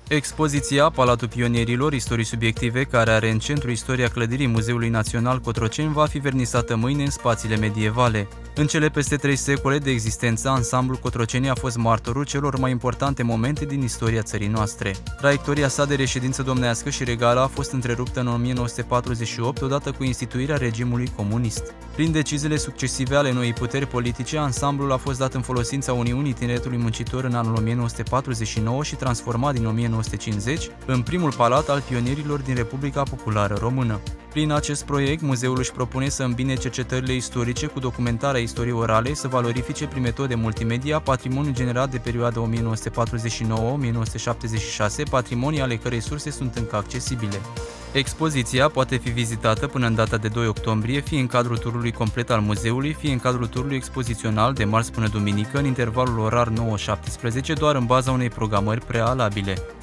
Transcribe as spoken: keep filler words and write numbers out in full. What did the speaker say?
Expoziția Palatul Pionierilor, istorii subiective, care are în centru istoria clădirii Muzeului Național Cotroceni, va fi vernisată mâine în spațiile medievale. În cele peste trei secole de existență, ansamblul Cotroceni a fost martorul celor mai importante momente din istoria țării noastre. Traiectoria sa de reședință domnească și regală a fost întreruptă în o mie nouă sute patruzeci și opt, odată cu instituirea regimului comunist. Prin deciziile succesive ale noii puteri politice, ansamblul a fost dat în folosința Uniunii Tineretului Muncitor în anul o mie nouă sute patruzeci și nouă și transformat din o mie nouă sute cincizeci în primul palat al pionierilor din Republica Populară Română. Prin acest proiect, muzeul își propune să îmbine cercetările istorice cu documentarea istoriei orale, să valorifice prin metode multimedia patrimoniul generat de perioada o mie nouă sute patruzeci și nouă - o mie nouă sute șaptezeci și șase, patrimonii ale cărei surse sunt încă accesibile. Expoziția poate fi vizitată până în data de doi octombrie, fie în cadrul turului complet al muzeului, fie în cadrul turului expozițional de marți până duminică, în intervalul orar nouă - șaptesprezece, doar în baza unei programări prealabile.